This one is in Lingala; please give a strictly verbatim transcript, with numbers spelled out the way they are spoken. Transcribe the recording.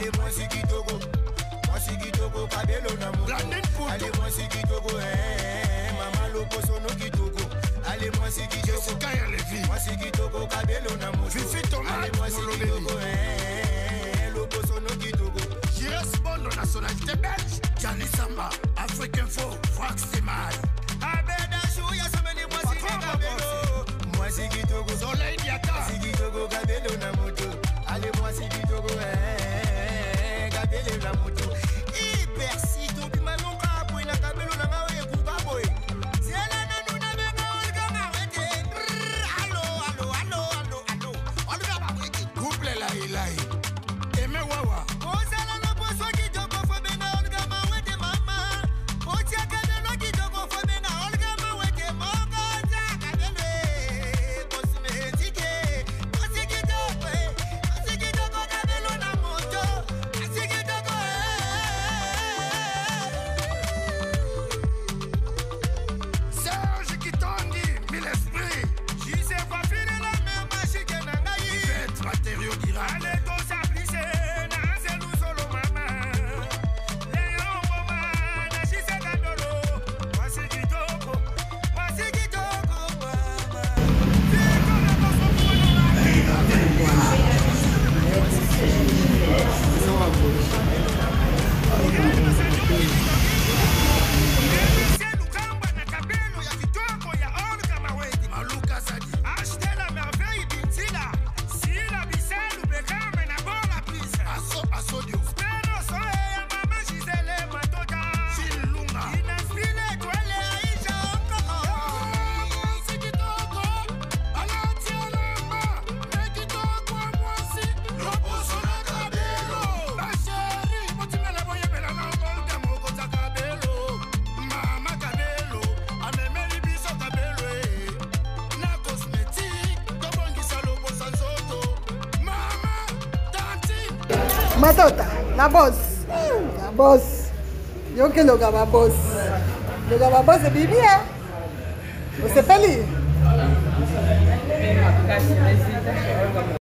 Allez, moi, c'est Kitoko. Moi, c'est Kitoko, Kabelo na moto. Allez, moi, c'est Kitoko. Maman, l'opposo no Kitoko. Allez, moi, c'est Kitoko. Moi, c'est Kitoko, Kabelo na moto. Allez, moi, c'est Kitoko. L'opposo no Kitoko. J'irai Bondo, nationalité belge. Gianni Samba, Afrique Info, Fox Simai. Moi c'est Kitoko, Soleil Diaka. C'est Kitoko, Kabelo na moto. Allez moi c'est Kitoko, Kabelo na moto. Hyper si to bi manonga boy na Kabelo na ngawe kuba boy. Zela na nuna benga olga ngawete. Allo allo allo allo allo. Olga ba wete. Couple la ilai. Eme wawa. Ozala no poso Kitoko fo benga olga mawete mama. Otia Kabelo Kitoko fo benga olga mawete mama. Matota, la boss. La boss. Yo que lo gaba boss. Lo gaba boss de bibi, eh? Você feliz?